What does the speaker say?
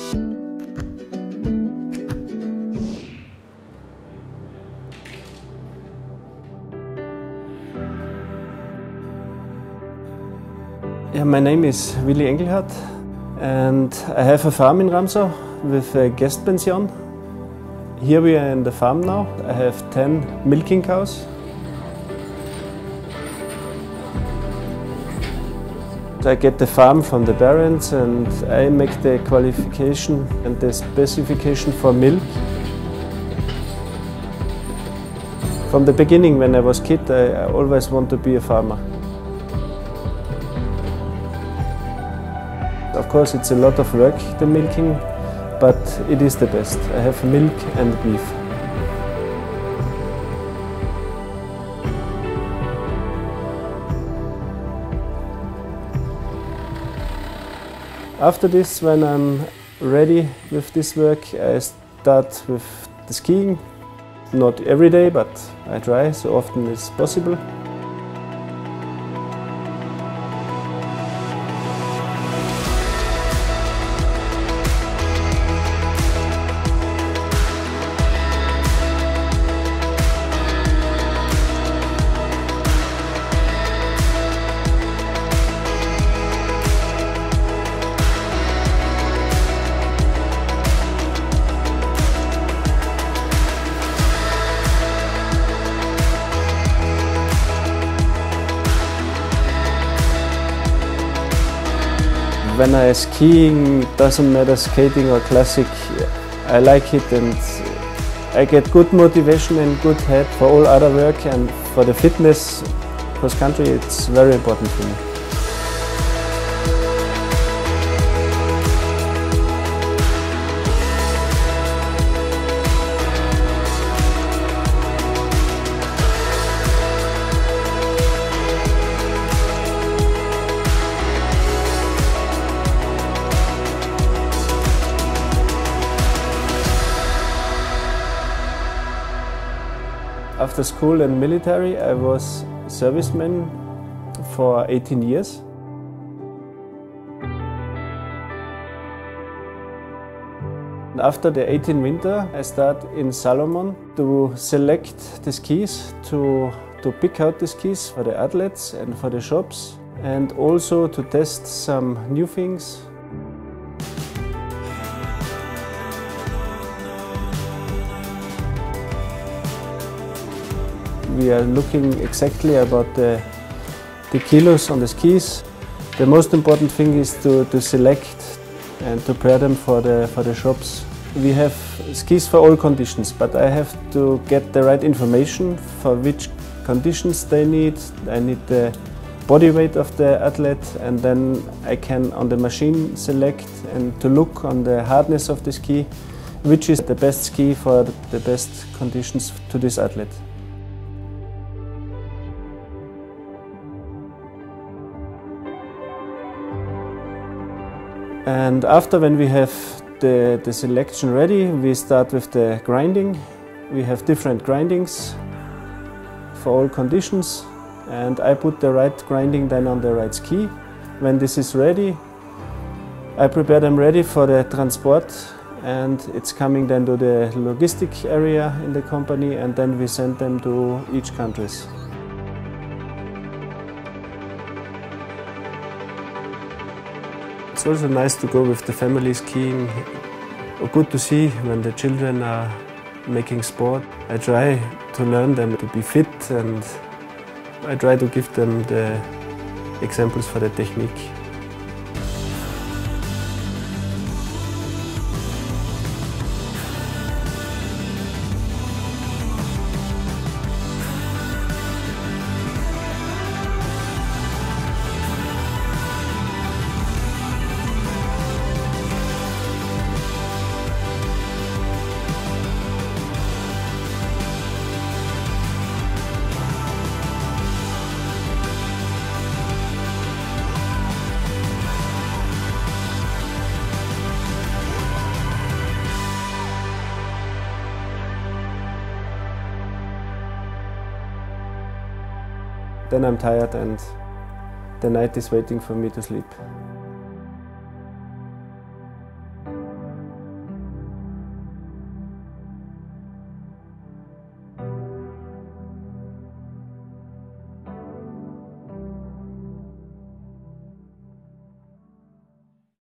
Yeah, my name is Willi Engelhardt and I have a farm in Ramsau with a guest pension. Here we are in the farm now. I have 10 milking cows. I get the farm from the parents and I make the qualification and the specification for milk. From the beginning, when I was a kid, I always wanted to be a farmer. Of course, it's a lot of work, the milking, but it is the best. I have milk and beef. After this, when I'm ready with this work, I start with the skiing. Not every day, but I try so often as possible. When I skiing, doesn't matter skating or classic, I like it and I get good motivation and good head for all other work, and for the fitness, cross country, it's very important for me. After school and military, I was a serviceman for 18 years. After the 18 winter, I start in Salomon to select the skis, to pick out the skis for the athletes and for the shops, and also to test some new things. We are looking exactly about the kilos on the skis. The most important thing is to select and to prepare them for the shops. We have skis for all conditions, but I have to get the right information for which conditions they need. I need the body weight of the athlete, and then I can on the machine select and to look on the hardness of the ski, which is the best ski for the best conditions to this athlete. And after, when we have the selection ready, we start with the grinding. We have different grindings for all conditions, and I put the right grinding then on the right ski. When this is ready, I prepare them ready for the transport, and it's coming then to the logistic area in the company, and then we send them to each countries. It's also nice to go with the family skiing. Good to see when the children are making sport. I try to learn them to be fit, and I try to give them the examples for the technique. Then I'm tired and the night is waiting for me to sleep.